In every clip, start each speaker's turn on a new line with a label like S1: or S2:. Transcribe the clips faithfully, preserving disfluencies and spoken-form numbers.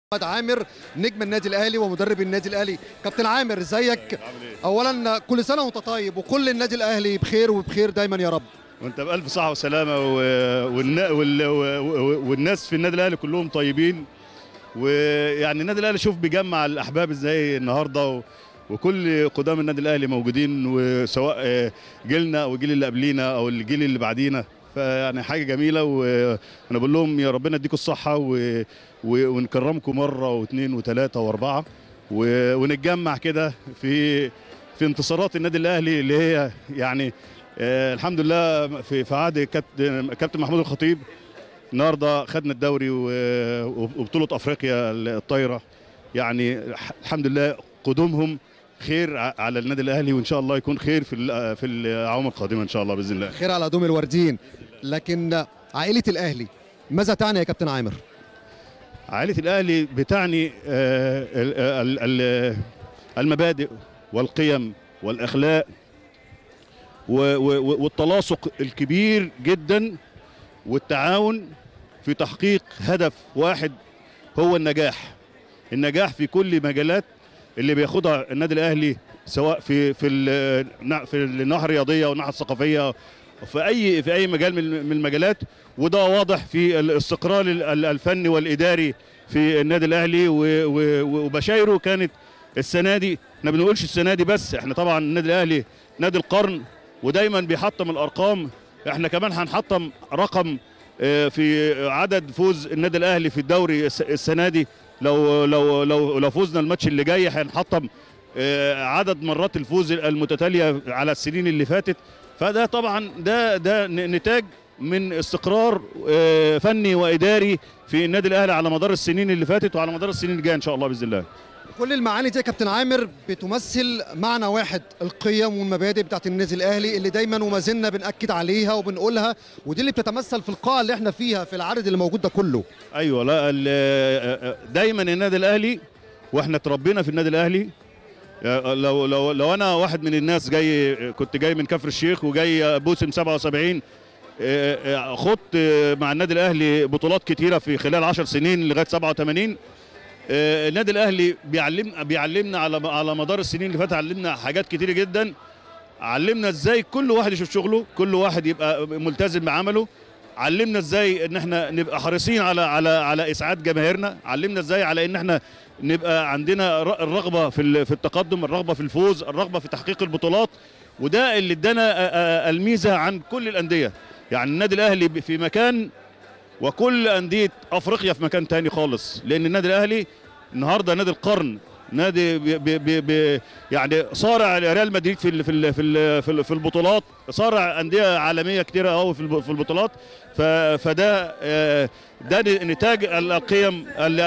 S1: محمد عامر نجم النادي الاهلي ومدرب النادي الاهلي. كابتن عامر ازيك؟ اولا كل سنه وانت طيب وكل النادي الاهلي بخير وبخير دايما يا رب.
S2: وانت بالف صحه وسلامه والناس في النادي الاهلي كلهم طيبين. ويعني النادي الاهلي شوف بيجمع الاحباب ازاي النهارده، وكل قدام النادي الاهلي موجودين، وسواء جيلنا او الجيل اللي قبلينا او الجيل اللي بعدينا، فيعني حاجه جميله. وانا بقول لهم يا ربنا يديكم الصحه و... ونكرمكم مره واثنين وثلاثه واربعه، و... ونتجمع كده في في انتصارات النادي الاهلي اللي هي يعني آه الحمد لله في في عهد كابتن محمود الخطيب. النهارده خدنا الدوري وبطوله افريقيا الطايره، يعني الحمد لله قدومهم خير على النادي الاهلي، وان شاء الله يكون خير في في الاعوام القادمه ان شاء الله باذن الله.
S1: خير على هدوم الوردين. لكن عائله الاهلي ماذا تعني يا كابتن عامر؟
S2: عائله الاهلي بتعني المبادئ والقيم والاخلاق والتلاصق الكبير جدا، والتعاون في تحقيق هدف واحد هو النجاح. النجاح في كل مجالات اللي بياخدها النادي الاهلي، سواء في في في الناحيه الرياضيه والناحيه الثقافيه، في اي في اي مجال من المجالات. وده واضح في الاستقرار الفني والاداري في النادي الاهلي. وبشايره كانت السنه دي، احنا ما بنقولش السنه دي بس، احنا طبعا النادي الاهلي نادي القرن ودايما بيحطم الارقام. احنا كمان هنحطم رقم في عدد فوز النادي الاهلي في الدوري السنه دي. لو لو لو لو فوزنا الماتش اللي جاي هنحطم عدد مرات الفوز المتتاليه على السنين اللي فاتت. فده طبعا ده ده نتاج من استقرار فني واداري في النادي الاهلي على مدار السنين اللي فاتت وعلى مدار السنين الجايه ان شاء الله باذن الله.
S1: كل المعاني دي يا كابتن عامر بتمثل معنى واحد، القيم والمبادئ بتاعت النادي الاهلي اللي دايما وما زلنا بنأكد عليها وبنقولها، ودي اللي بتتمثل في القاعه اللي احنا فيها في العدد اللي موجود ده كله.
S2: ايوه، لا دايما النادي الاهلي، واحنا اتربينا في النادي الاهلي. لو لو لو انا واحد من الناس جاي، كنت جاي من كفر الشيخ وجاي موسم سبعة وسبعين، خدت مع النادي الاهلي بطولات كتيره في خلال عشر سنين لغايه سبعة وثمانين. النادي الاهلي بيعلم بيعلمنا على على مدار السنين اللي فاتت، علمنا حاجات كتيره جدا. علمنا ازاي كل واحد يشوف شغله، كل واحد يبقى ملتزم بعمله. علمنا ازاي ان احنا نبقى حريصين على على على اسعاد جماهيرنا. علمنا ازاي على ان احنا نبقى عندنا الرغبه في في التقدم، الرغبه في الفوز، الرغبه في تحقيق البطولات. وده اللي ادانا الميزه عن كل الانديه. يعني النادي الاهلي في مكان وكل انديه افريقيا في مكان تاني خالص، لان النادي الاهلي النهارده نادي القرن، نادي بي بي بي يعني صارع ريال مدريد في ال في ال في ال في البطولات، صارع انديه عالميه كتيره قوي في البطولات. فده ده نتاج القيم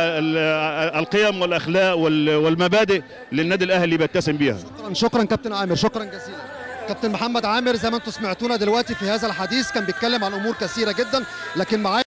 S2: القيم والاخلاق والمبادئ اللي النادي الاهلي بيتسم بيها.
S1: شكرا شكرا كابتن عامر، شكرا جزيلا. كابتن محمد عامر زي ما انتم سمعتونا دلوقتي في هذا الحديث كان بيتكلم عن امور كثيره جدا، لكن معايا